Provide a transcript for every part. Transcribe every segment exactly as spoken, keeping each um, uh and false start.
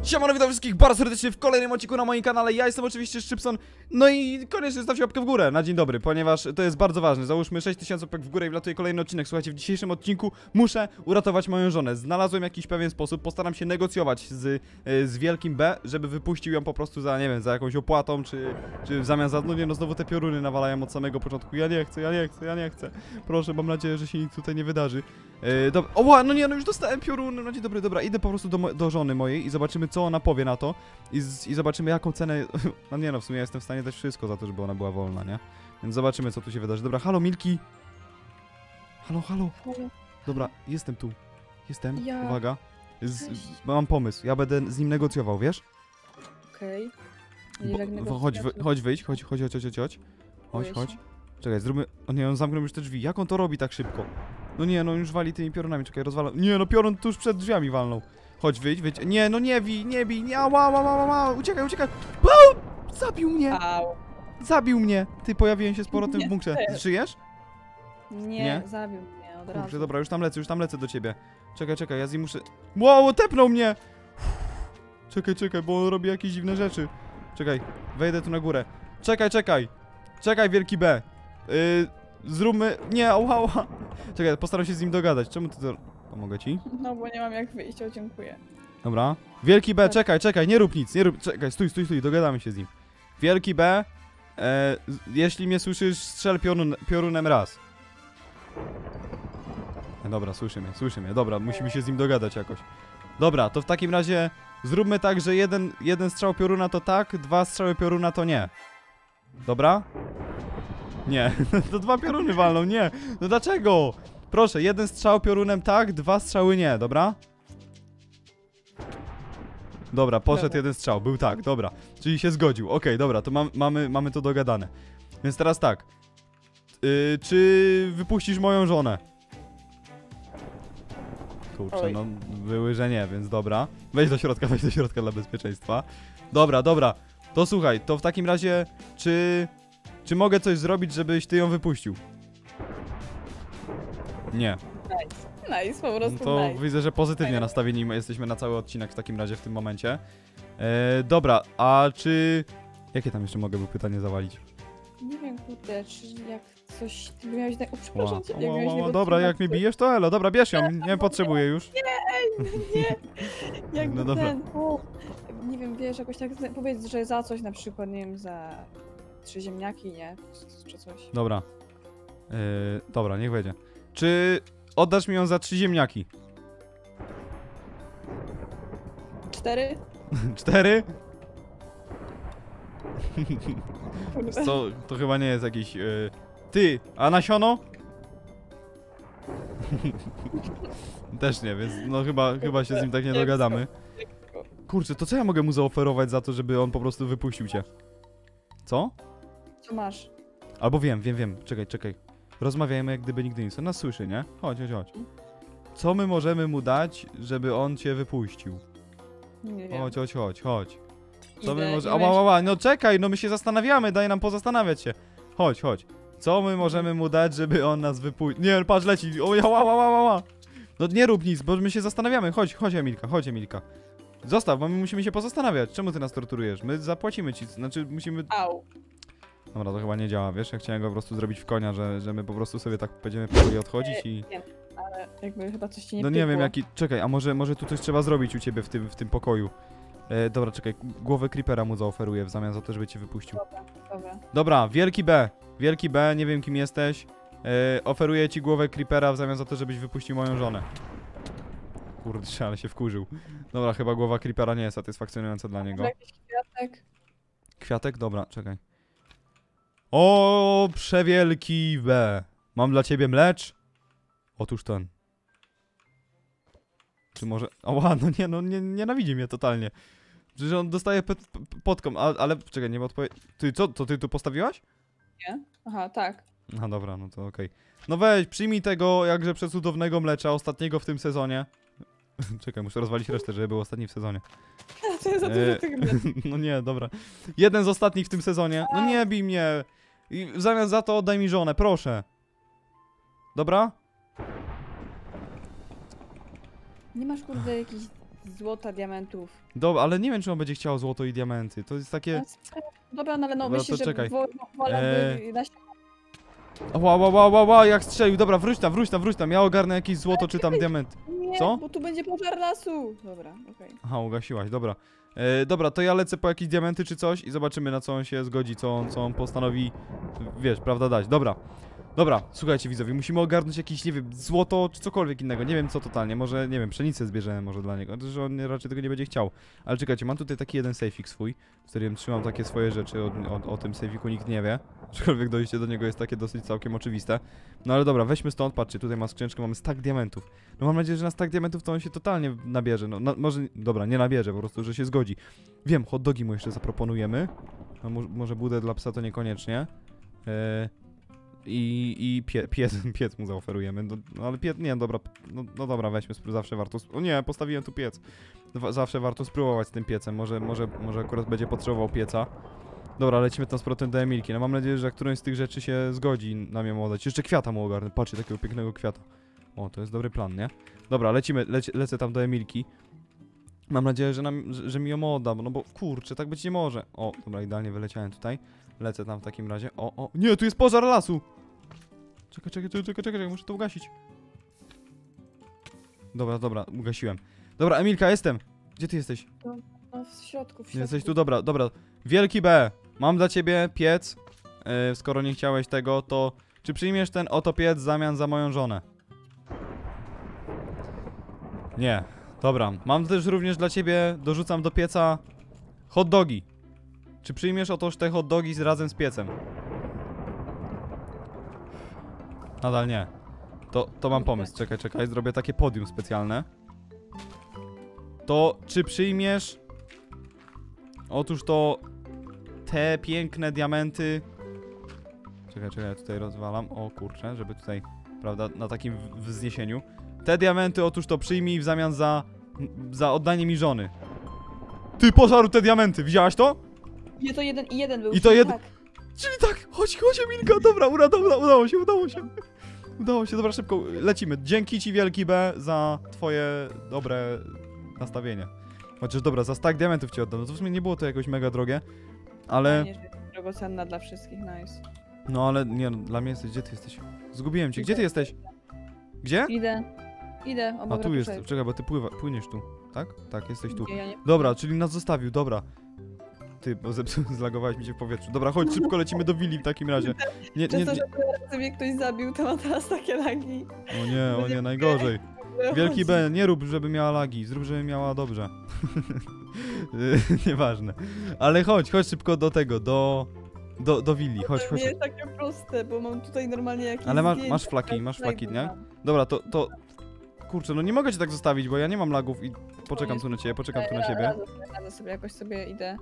Siemano, witam wszystkich bardzo serdecznie w kolejnym odcinku na moim kanale. Ja jestem oczywiście Szczypson. No i koniecznie zostawcie łapkę w górę na dzień dobry, ponieważ to jest bardzo ważne. Załóżmy sześć tysięcy łapek w górę i wlatuje kolejny odcinek. Słuchajcie, w dzisiejszym odcinku muszę uratować moją żonę. Znalazłem jakiś pewien sposób, postaram się negocjować z, z wielkim B, żeby wypuścił ją po prostu za, nie wiem, za jakąś opłatą, czy, czy w zamian za, no nie, no znowu te pioruny nawalają od samego początku. Ja nie chcę, ja nie chcę, ja nie chcę. Proszę, mam nadzieję, że się nic tutaj nie wydarzy. Yy, dobra, o, no nie, no już dostałem pioruny, no dzień dobry, dobra, idę po prostu do, do żony mojej i zobaczymy, co ona powie na to i, z, i zobaczymy, jaką cenę, no nie no, w sumie ja jestem w stanie dać wszystko za to, żeby ona była wolna, nie? Więc zobaczymy, co tu się wydarzy. Dobra, halo, Milki! Halo, halo! Dobra, jestem tu, jestem, Ja... uwaga, z, mam pomysł, ja będę z nim negocjował, wiesz? Okej. Bo, chodź, wy, chodź wyjść, chodź, chodź, chodź, chodź, chodź, chodź, chodź, chodź. Czekaj, zróbmy, o nie, on zamknął już te drzwi, jak on to robi tak szybko? No nie, no już wali tymi piorunami, czekaj, rozwala. Nie, no piorun tuż przed drzwiami walnął. Chodź, wyjdź, wyjdź. Nie, no nie bij, nie bij, nie, ała, ała, ała, ała, uciekaj, uciekaj. Wow! Zabił mnie! Au. Zabił mnie! Ty, pojawiłem się z powrotem w bunkrze. Żyjesz? Nie, Nie? zabił mnie od Kurczę, razu. dobra, już tam lecę, już tam lecę do ciebie. Czekaj, czekaj, ja z nim muszę... Wow, tepnął mnie! Czekaj, czekaj, bo on robi jakieś dziwne rzeczy. Czekaj, wejdę tu na górę. Czekaj, czekaj. Czekaj, wielki B. Yy, zróbmy... Nie, ała, ała. Czekaj, postaram się z nim dogadać. Czemu ty to... Pomogę ci? No bo nie mam jak wyjść, o dziękuję. Dobra. Wielki B, Tak. czekaj, czekaj, nie rób nic, nie rób... Czekaj, stój, stój, stój, dogadamy się z nim. Wielki B, e, jeśli mnie słyszysz, strzel piorun, piorunem raz. E, dobra, słyszy mnie, słyszy mnie, dobra, musimy się z nim dogadać jakoś. Dobra, to w takim razie zróbmy tak, że jeden, jeden strzał pioruna to tak, dwa strzały pioruna to nie. Dobra? Nie, to dwa pioruny walną, nie. No dlaczego? Proszę, jeden strzał piorunem tak, dwa strzały nie, dobra? Dobra, poszedł Dobra. jeden strzał, był tak, dobra. Czyli się zgodził, okej, okay, dobra, to mam, mamy, mamy to dogadane. Więc teraz tak. Yy, czy wypuścisz moją żonę? Kurczę, Oj. no były, że nie, więc dobra. Wejdź do środka, wejdź do środka dla bezpieczeństwa. Dobra, dobra, to słuchaj, to w takim razie, czy... Czy mogę coś zrobić, żebyś ty ją wypuścił? Nie. Nice, nice, po prostu No to nice. widzę, że pozytywnie nastawieni jesteśmy na cały odcinek w takim razie w tym momencie. E, dobra, a czy... Jakie tam jeszcze mogę by pytanie zawalić? Nie wiem, kurde, czy jak coś... Ty miałeś... O, Ła, przepraszam cię, jak ła, miałeś ła, ła, negocjować- dobra, jak mnie bijesz, to elo, dobra, bierz ją, nie potrzebuję już. Nie, jakby No dobra. ten... O, nie wiem, wiesz, jakoś tak powiedz, że za coś na przykład, nie wiem, za... Trzy ziemniaki, nie? Czy coś. Dobra. E, dobra, niech będzie. Czy oddasz mi ją za trzy ziemniaki? Cztery? Cztery? Kurde. Co, to chyba nie jest jakiś... Yy... Ty, a nasiono? Też nie, więc no chyba, chyba się z nim tak nie dogadamy. Kurczę, to co ja mogę mu zaoferować za to, żeby on po prostu wypuścił cię? Co? Co masz? Albo wiem, wiem, wiem, czekaj, czekaj. Rozmawiajmy jak gdyby nigdy nic. On nas słyszy, nie? Chodź, chodź, chodź. Co my możemy mu dać, żeby on cię wypuścił? Nie wiem. Chodź, chodź, chodź, chodź. Co my Idę, może... i Ała, ała, ała, no czekaj, no my się zastanawiamy, daj nam pozastanawiać się. Chodź, chodź. Co my możemy mu dać, żeby on nas wypuścił? Nie, patrz, leci. O, ała, ała, ała, ała. No nie rób nic, bo my się zastanawiamy. Chodź, chodź Emilka, chodź Emilka. Zostaw, bo my musimy się pozastanawiać. Czemu ty nas torturujesz? My zapłacimy ci, znaczy musimy... Au. Dobra, to chyba nie działa, wiesz? Ja chciałem go po prostu zrobić w konia, że, że my po prostu sobie tak będziemy powoli odchodzić i... Wiem, ale jakby chyba coś ci nie No nie pykło. wiem jaki... Czekaj, a może, może tu coś trzeba zrobić u ciebie w tym, w tym pokoju. E, dobra, czekaj, głowę creepera mu zaoferuję w zamian za to, żeby cię wypuścił. Dobra, dobra. Dobra, wielki B. Wielki B, nie wiem kim jesteś. E, oferuję ci głowę creepera w zamian za to, żebyś wypuścił moją żonę. Kurczę, ale się wkurzył. Dobra, chyba głowa creepera nie jest satysfakcjonująca dla niego. Może jakiś kwiatek? Kwiatek? Dobra, czekaj. O, przewielki B. Mam dla ciebie mlecz? Otóż ten. Czy może... Oła, no nie, no nie, nienawidzi mnie totalnie. Przecież on dostaje podkom, ale, ale czekaj, nie odpowie... Ty, co, to ty tu postawiłaś? Nie? Aha, tak. No dobra, no to okej. No weź, przyjmij tego jakże przecudownego mlecza, ostatniego w tym sezonie. Czekaj, muszę rozwalić resztę, żeby był ostatni w sezonie. To jest za dużo E, tych No nie, dobra. Jeden z ostatnich w tym sezonie. No nie bij mnie. I w zamian za to oddaj mi żonę, proszę. Dobra? Nie masz kurde jakichś Złota, diamentów. Dobra, ale nie wiem, czy on będzie chciał złoto i diamenty. To jest takie... Dobra, no ale no Dobra, myślisz, to że czekaj. wo- wolałby Eee. na Ła, ła, ła, ła, ła, jak strzelił. Dobra, wróć tam, wróć tam, wróć tam. Ja ogarnę jakieś złoto czy tam diament. Nie, Co? bo tu będzie pożar lasu. Dobra, okej. Aha, ugasiłaś, dobra. E, dobra, to ja lecę po jakieś diamenty czy coś i zobaczymy, na co on się zgodzi, co on, co on postanowi, wiesz, prawda, dać. Dobra. Dobra, słuchajcie widzowie, musimy ogarnąć jakieś, nie wiem, złoto czy cokolwiek innego, nie wiem co totalnie, może, nie wiem, pszenicę zbierzemy może dla niego, że on raczej tego nie będzie chciał. Ale czekajcie, mam tutaj taki jeden sejfik swój, w którym trzymam takie swoje rzeczy, o, o, o tym sejfiku nikt nie wie, aczkolwiek dojście do niego jest takie dosyć całkiem oczywiste. No ale dobra, weźmy stąd, patrzcie, tutaj ma skrzyneczkę, mamy stack diamentów. No mam nadzieję, że na stack diamentów to on się totalnie nabierze, no na, może, dobra, nie nabierze, po prostu, że się zgodzi. Wiem, hot dogi mu jeszcze zaproponujemy, no, mo może budę dla psa to niekoniecznie. Eee, I, i pie, piec, piec mu zaoferujemy, no, no ale piec, nie, dobra, no, no dobra, weźmy, spró- zawsze warto, o nie, postawiłem tu piec. Wa- Zawsze warto spróbować z tym piecem, może, może, może akurat będzie potrzebował pieca. Dobra, lecimy tam z powrotem do Emilki, no mam nadzieję, że którąś z tych rzeczy się zgodzi nam ją oddać. Jeszcze kwiata mu ogarnę, patrzcie, takiego pięknego kwiata. O, to jest dobry plan, nie? Dobra, lecimy, leci, lecę tam do Emilki. Mam nadzieję, że, nam, że, że mi ją odda, no bo kurczę, tak być nie może. O, dobra, idealnie wyleciałem tutaj. Lecę tam w takim razie. O, o, nie, tu jest pożar lasu! Czekaj, czekaj, czekaj, czekaj, czekaj, muszę to ugasić. Dobra, dobra, ugasiłem. Dobra, Emilka, jestem! Gdzie ty jesteś? No w środku, w środku. Jesteś tu, dobra, dobra. Wielki B, mam dla ciebie piec. Yy, skoro nie chciałeś tego, to czy przyjmiesz ten oto piec w zamian za moją żonę? Nie. Dobra, mam też również dla ciebie, dorzucam do pieca hot dogi. Czy przyjmiesz otoż te hot dogi z, razem z piecem? Nadal nie. To, to mam pomysł, czekaj, czekaj, zrobię takie podium specjalne. To czy przyjmiesz... Otóż to te piękne diamenty... Czekaj, czekaj, ja tutaj rozwalam. O kurczę, żeby tutaj, prawda, na takim w- wzniesieniu. Te diamenty otóż to przyjmij w zamian za... za oddanie mi żony. Ty, pożarł te diamenty, widziałaś to? Nie, to jeden i jeden był. I to czyli jed- tak. Czyli tak, chodź, chodź Emilka, dobra, uda, uda, udało się, udało się. Udało się, dobra, szybko, lecimy. Dzięki ci wielki B za twoje dobre nastawienie. Chociaż dobra, za stack diamentów ci oddam, no to w sumie nie było to jakoś mega drogie, ale... Fajnie, że jest drogocenna dla wszystkich, nice. No ale nie, no, dla mnie jesteś, gdzie ty jesteś? Zgubiłem cię, gdzie ty jesteś? Gdzie? Idę. Idę, obok A tu jest, ratusza. czekaj, bo ty pływa, płyniesz tu, tak? Tak, jesteś tu. Nie, ja nie. Dobra, czyli nas zostawił, dobra. Ty, bo zepsu- zlagowałeś mi się w powietrzu. Dobra, chodź, szybko lecimy do willi w takim razie. Nie, nie, Przez to, nie. że tyle razy mnie ktoś zabił, to mam teraz takie lagi. O nie, o nie, najgorzej. Wielki B, nie rób, żeby miała lagi, zrób, żeby miała dobrze. Nieważne. Ale chodź, chodź szybko do tego, do... Do, do willi, chodź, To chodź. nie jest takie proste, bo mam tutaj normalnie jakieś Ale masz, zdjęcia, masz flaki, które masz tutaj flaki, nie? mam. Dobra, to, to... Kurczę, no nie mogę cię tak zostawić, bo ja nie mam lagów i poczekam tu na ciebie, poczekam tu na Ra- ciebie. Radzę sobie, radzę sobie, jakoś sobie idę.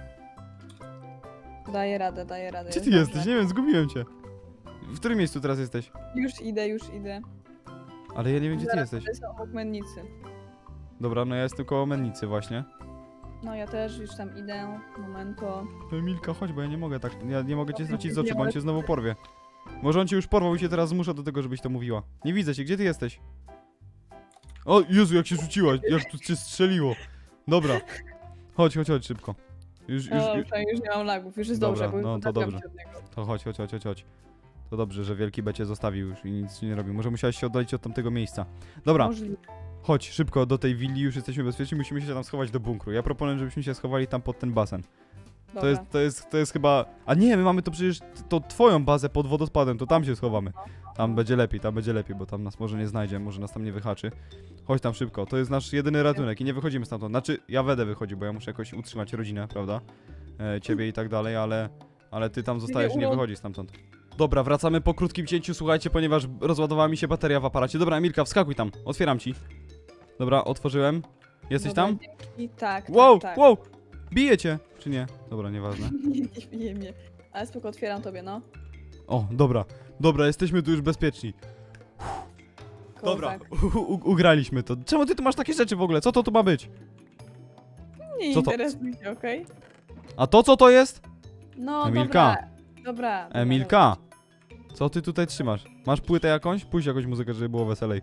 Daję radę, daję radę. Gdzie jest ty jesteś? dobrze. Nie wiem, zgubiłem cię. W którym miejscu teraz jesteś? Już idę, już idę. Ale ja nie wiem, gdzie ty Zaraz jesteś. tutaj są obok mennicy. Dobra, no ja jestem koło mennicy właśnie. No ja też już tam idę. Momento. Emilka, chodź, bo ja nie mogę tak, ja nie mogę cię stracić z Nie oczu, bo on mogę. cię znowu porwie. Może on cię już porwał i cię teraz zmusza do tego, żebyś to mówiła. Nie widzę cię, gdzie ty jesteś? O, Jezu, jak się rzuciłaś, jak tu cię strzeliło. Dobra. Chodź, chodź, chodź, szybko. Już, już, No, już. już nie mam lagów, już jest Dobra, dobrze, bo no już to potrafiłam dobrze. się od niego. To chodź, chodź, chodź, chodź, chodź. To dobrze, że wielki B cię zostawił już i nic ci nie robił. Może musiałeś się oddalić od tamtego miejsca. Dobra, Możliwe. chodź, szybko do tej willi, już jesteśmy bezpieczni, musimy się tam schować do bunkru. Ja proponuję, żebyśmy się schowali tam pod ten basen. Dobra. To jest, to jest, to jest chyba... A nie, my mamy to przecież, to twoją bazę pod wodospadem, to tam się schowamy. Tam będzie lepiej, tam będzie lepiej, bo tam nas może nie znajdzie, może nas tam nie wyhaczy. Chodź tam szybko, to jest nasz jedyny ratunek i nie wychodzimy stamtąd. Znaczy, ja będę wychodził, bo ja muszę jakoś utrzymać rodzinę, prawda? E, ciebie i tak dalej, ale... Ale ty tam zostajesz i nie urod- wychodzisz stamtąd. Dobra, wracamy po krótkim cięciu, słuchajcie, ponieważ rozładowała mi się bateria w aparacie. Dobra, Emilka, wskakuj tam, otwieram ci. Dobra, otworzyłem. Jesteś Dobra, tam? dzięki. Tak, Wow, tak, tak. wow! Bije cię! Czy nie? Dobra, nieważne. Nie, nie bije mnie. Ale spoko, otwieram tobie, no. O, dobra, dobra, jesteśmy tu już bezpieczni. Dobra, Kozak. u, u, ugraliśmy to. Czemu ty tu masz takie rzeczy w ogóle? Co to tu ma być? Nie Co to- interesuj się, okej? A to co to jest? No, Emilka. dobra. Dobra. dobra, Emilka! Co ty tutaj trzymasz? Masz płytę jakąś? Puść jakąś muzykę, żeby było weselej.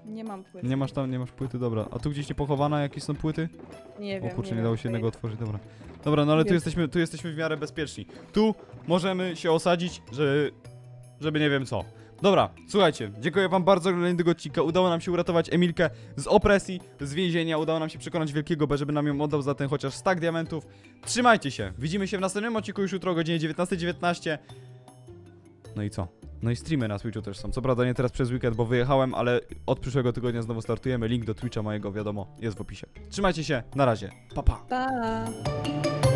Nie mam płyty. Nie masz tam, nie masz płyty, dobra. A tu gdzieś nie pochowana, jakieś są płyty? Nie O wiem, kurczę, nie, wiem, dało się to jednego jest- otworzyć, dobra. Dobra, no ale tu Wiem. jesteśmy, tu jesteśmy w miarę bezpieczni. Tu możemy się osadzić, że... żeby nie wiem co. Dobra, słuchajcie, dziękuję wam bardzo za oglądanie tego odcinka. Udało nam się uratować Emilkę z opresji, z więzienia. Udało nam się przekonać Wielkiego B, żeby nam ją oddał za ten chociaż stack diamentów. Trzymajcie się, widzimy się w następnym odcinku już jutro o godzinie dziewiętnastej dziewiętnaście. No i co? No i streamy na Twitchu też są. Co prawda nie teraz przez weekend, bo wyjechałem, ale od przyszłego tygodnia znowu startujemy. Link do Twitcha mojego, wiadomo, jest w opisie. Trzymajcie się, na razie. Pa, pa. Pa!